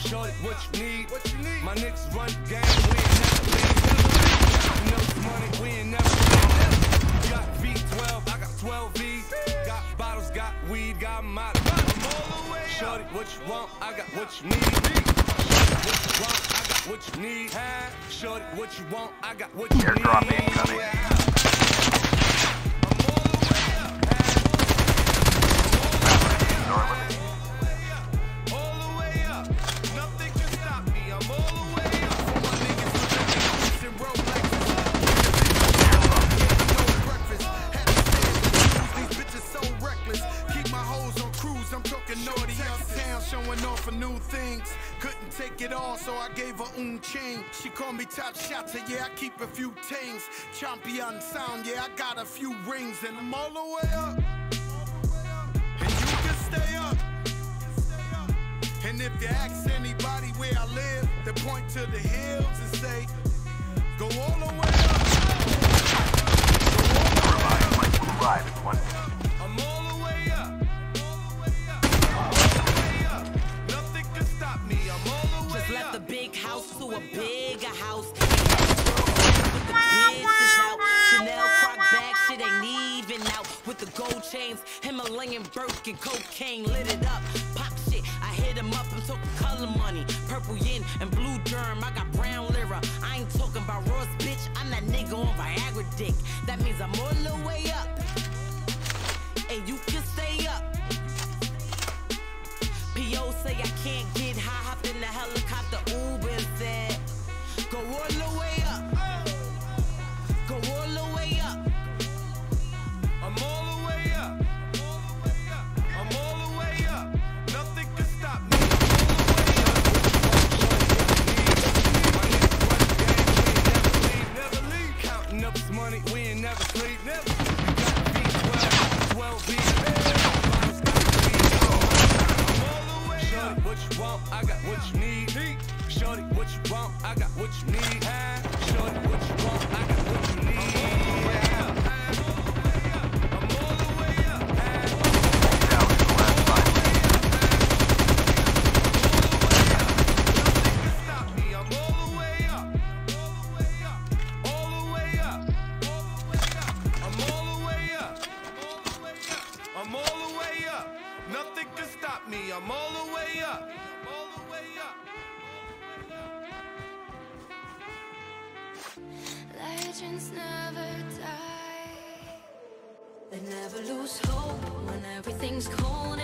Shorty, what you need? My niggas run the game, we ain't never leave. You know the money, we ain't never leave. Got V12, I got 12 V's. Got bottles, got weed, got models. I'm all the way up. Shorty, what you want? I got what you need. Shorty, what you want? I got what you need. Shorty, what you want? I got what you need. Airdrop incoming. Showing off for new things, couldn't take it all, so I gave her chain. She called me top shotter, yeah, I keep a few tings. Champion sound, yeah, I got a few rings, and I'm all the way up. And you can stay up. And if you ask anybody where I live, they point to the hills and say, go all the way up. I'm all the way up. Left the big house to a bigger house. With the bitches out. Chanel croc bag, shit ain't even out. With the gold chains, Himalayan Birkin, cocaine lit it up. Pop shit, I hit him up. I'm talking color money, purple yin and blue germ. I got brown lira. I ain't talking about Ross, bitch. I'm that nigga on Viagra dick. That means I'm all the way up, and you can stay up. P.O. say I can't get high, hop in the helicopter, Uber said, go all the way up, go all the way up. I'm all the way up, I'm all the way up, nothing can stop me. Never leave, counting up this money, we ain't never sleep, never. You got V12, 12 V. What you want, I got what you need. Shorty, what you want, I got what you need. Shorty, what you want, I got what you need. I'm all the way up. Down to the last 5 Nothing can stop me. I'm all the way up. All the way up. I'm all the way up. I'm all the way up. Nothing can stop me. I'm all the way up. All the way up. Legends never die. They never lose hope when everything's cold.